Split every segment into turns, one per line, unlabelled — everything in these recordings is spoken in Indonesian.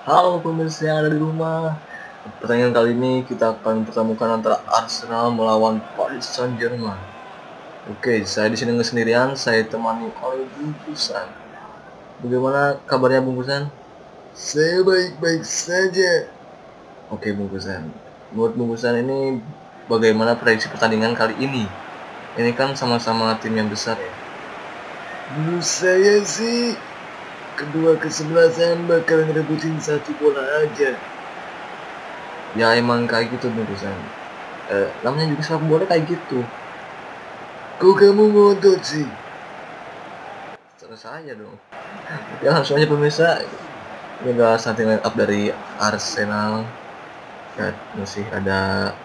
Halo pemirsa yang ada di rumah. Pertandingan kali ini kita akan pertemukan antara Arsenal melawan Paris Saint-Germain. Oke, saya di sini nggak sendirian, saya temani oleh Bungkusan. Bagaimana kabarnya Bungkusan?
Saya baik-baik saja.
Oke Bungkusan. Menurut Bungkusan ini bagaimana prediksi pertandingan kali ini? Ini kan sama-sama tim yang besar ya.
Menurut saya sih kedua kesebelasan bakal ngerebutin satu bola aja.
Ya emang kayak gitu Bungkusan. Namanya juga sepak bola kayak gitu.
Kok kamu ngotot sih?
Terus saja dong. Ya langsung aja pemirsa. Ini adalah starting line up dari Arsenal. Ya, masih ada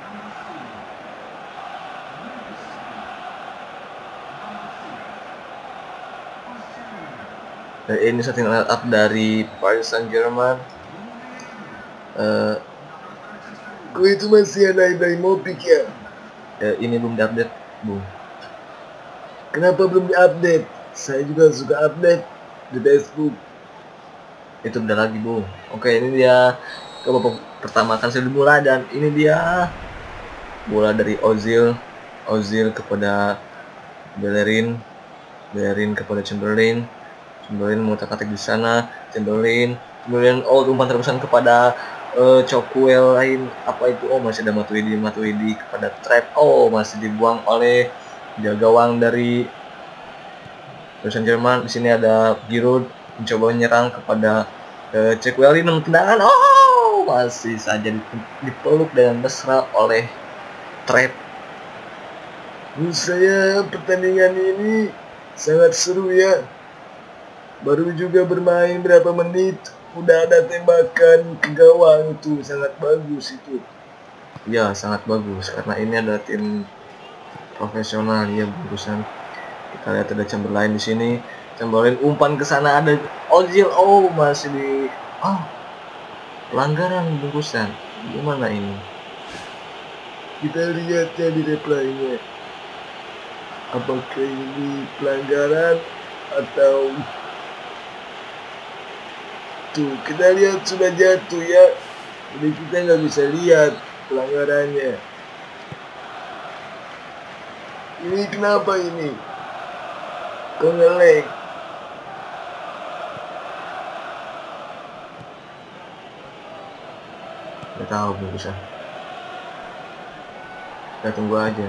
ini starting line up dari Paris Saint-Germain.
Kok itu masih ada Ibrahimovic ya?
Ini belum diupdate, Bung.
Kenapa belum diupdate? Saya juga suka update di Facebook.
Itu udah lagi, Bung. Oke, ini dia ke babak pertama akan sudah dimulai dan ini dia bola dari Ozil kepada Bellerin kepada Chamberlain mengutak-atik di sana. Chamberlain umpan terusan kepada Cokwell lain apa itu, masih ada Matuidi kepada Trap, masih dibuang oleh jaga gawang dari Paris Saint-Germain. Di sini ada Giroud mencoba menyerang kepada Cokwell, ini tendangan, masih saja dipeluk dengan mesra oleh Trap.
Menurut saya pertandingan ini sangat seru ya. Baru juga bermain berapa menit, udah ada tembakan ke gawang, itu sangat bagus itu.
Ya sangat bagus karena ini adalah tim profesional ya Bungkusan. Kita lihat ada Chamberlain di sini. Chamberlain umpan ke sana, ada Ozil, masih di pelanggaran Bungkusan. Gimana ini?
Kita lihat ya di replaynya. Apakah ini pelanggaran atau tuh kita lihat sudah jatuh ya, jadi kita nggak bisa lihat pelanggarannya. Ini kenapa ini? Kok nge-lag?
Gak tahu Bungkusan. Kita tunggu aja.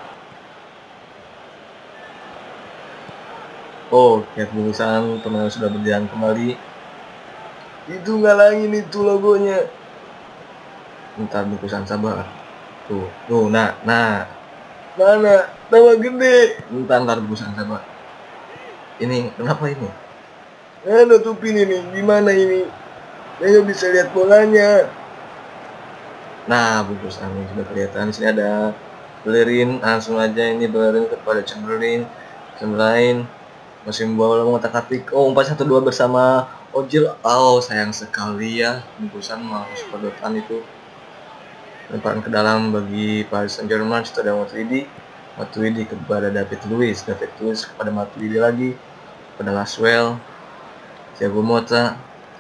Lihat Bungkusan, permainan sudah berjalan kembali.
Itu ngalangin itu logonya.
Bentar Bungkusan, sabar. Tuh, nah.
Mana? Tambah gede.
Bentar Bungkusan, sabar. Ini kenapa ini?
Nutupin ini, gimana ini? Saya nggak bisa lihat bolanya.
Nah, Bungkusan ini sudah kelihatan. Di sini ada Bellerin, langsung aja ini Bellerin kepada Chamberlain masih membawa mengotak-atik. Umpan 1-2 bersama Ozil. Sayang sekali ya, Bungkusan mau sepedotan itu. Lemparan ke dalam bagi Paris Saint-Germain. Itu ada Matuidi kepada David Luiz kepada Matuidi lagi, kepada Laswell, Thiago Motta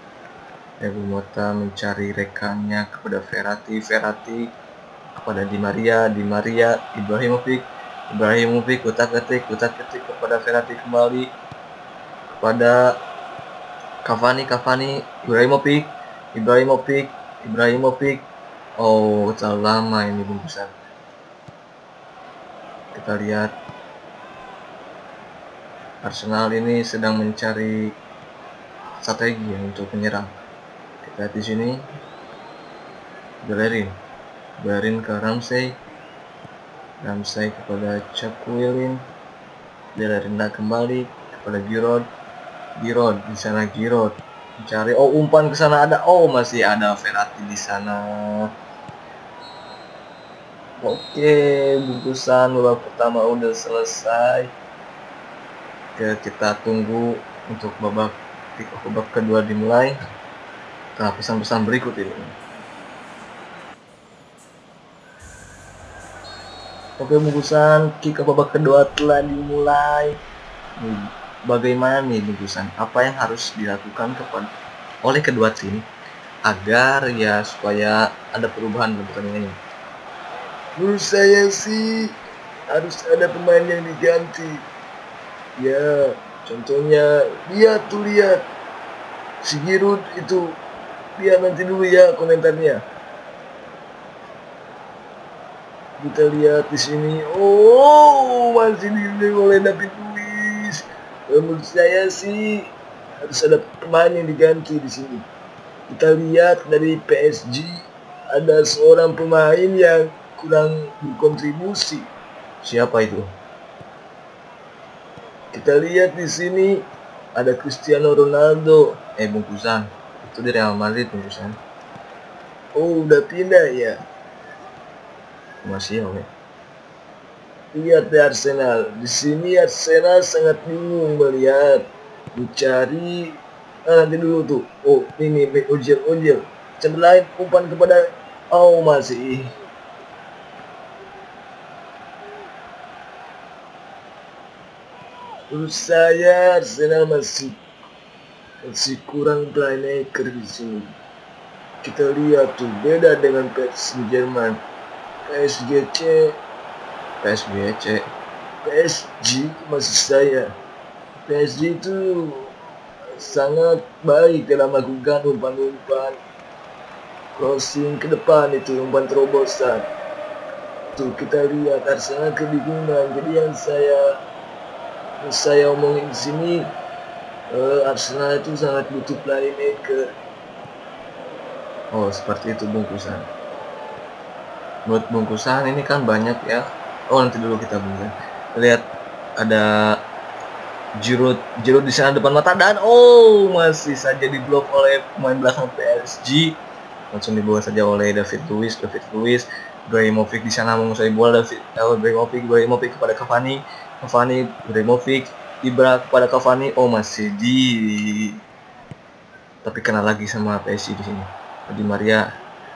mencari rekannya kepada Verratti kepada Di Maria, Ibrahimovic utak-atik kepada Verratti, kembali kepada Cavani, Ibrahimovic. Terlalu lama ini Bungkusan. Kita lihat Arsenal ini sedang mencari strategi untuk menyerang. Kita lihat di sini Bellerin ke Ramsey kepada Cokwell, Bellerin kembali kepada Giroud di sana. Giroud mencari, umpan ke sana ada, masih ada Verratti di sana. Oke, Bungkusan babak pertama udah selesai. Kita tunggu untuk babak kedua dimulai. Nah, pesan-pesan berikut ini. Oke Bungkusan, kick off babak kedua telah dimulai. Bagaimana nih Bungkusan? Apa yang harus dilakukan oleh kedua tim agar ya supaya ada perubahan dalam pertandingannya.
Menurut saya sih harus ada pemain yang diganti. Ya, contohnya lihat si Giroud itu, lihat nanti dulu ya komentarnya. Kita lihat di sini. Oh, masih dibeli oleh David Luiz. Menurut saya sih harus ada pemain yang diganti di sini. Kita lihat dari PSG ada seorang pemain yang kurang berkontribusi.
Siapa itu?
Kita lihat di sini ada Cristiano Ronaldo.
Bungkusan. Itu di Real Madrid bungkusan.
Oh, udah pindah ya.
Masih ya.
Lihat di Arsenal. Di sini Arsenal sangat bingung melihat, mencari. Nanti dulu tuh. Oh, ini Ojil. Chamberlain umpan kepada. Oh, masih. Menurut saya Arsenal masih kurang playmaker di sini. Kita lihat tuh beda dengan PSG Jerman. PSG maksud saya. PSG itu sangat baik dalam melakukan umpan-umpan crossing ke depan, itu umpan terobosan. Tuh kita lihat Arsenal kebingungan. Jadi yang saya omongin di sini, Arsenal itu sangat butuh playmaker.
Oh, seperti itu bungkusan. Buat bungkusan ini kan banyak ya. Oh, nanti dulu kita bungkusan. Lihat ada Giroud di sana depan mata dan masih saja diblok oleh pemain belakang PSG. Langsung dibawa saja oleh David Luiz. Ibrahimovic di sana menguasai bola. Ibrahimovic kepada Cavani, Ibrahimovic, Ibra kepada Cavani. Masih tapi kena lagi sama PSG di sini. Di Maria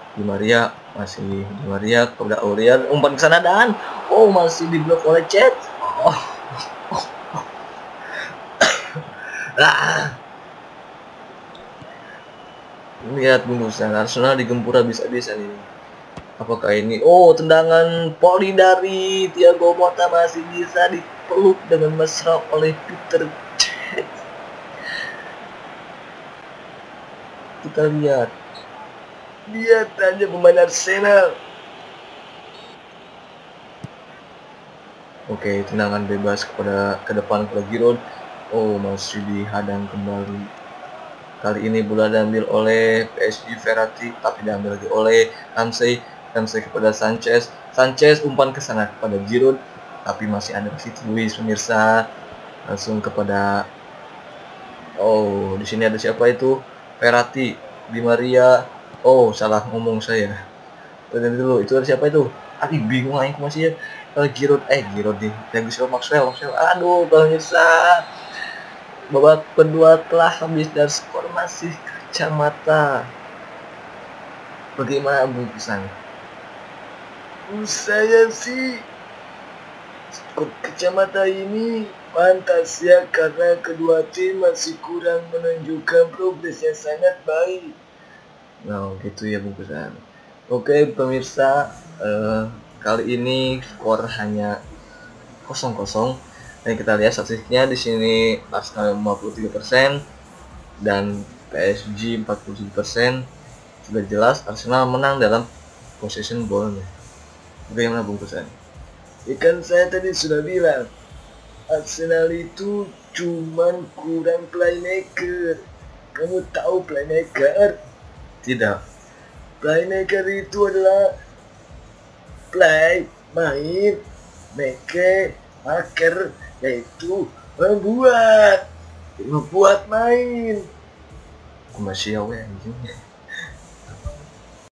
kepada Aurier, umpan ke sana dan masih diblok oleh Chet. Lihat bungkusan Arsenal digempur habis-habisan ini. Apakah ini tendangan poli dari Thiago Motta masih bisa dipeluk dengan mesra oleh Peter Cech. Kita lihat
aja pemain Arsenal.
Oke, tendangan bebas ke depan kepada Giroud. Masih dihadang kembali. Kali ini bola diambil oleh PSG Verratti, tapi diambil lagi oleh Ramsey kepada Sanchez, umpan ke sana kepada Giroud, tapi masih ada David Luiz pemirsa. Langsung kepada di sini ada siapa itu? Verratti, Di Maria. Salah ngomong saya. Tadi dulu itu ada siapa itu? Bingung aja masih ya. Giroud nih. Maxwell. Aduh, pemirsa. Babak kedua telah habis dan skor masih kacamata. Bagaimana bungkusan?
Saya sih skor kacamata ini pantas ya, karena kedua tim masih kurang menunjukkan progres yang sangat baik.
Gitu ya bungkusan. Oke pemirsa, kali ini skor hanya 0-0. Dan kita lihat statistiknya di sini Arsenal 53% dan PSG 47%. Sudah jelas Arsenal menang dalam possession ball-nya. Bagaimana bungkusan?
Kan saya tadi sudah bilang Arsenal itu cuman kurang playmaker. Kamu tahu playmaker?
Tidak.
Playmaker itu adalah main, maker, yaitu membuat main.
Masih anjing.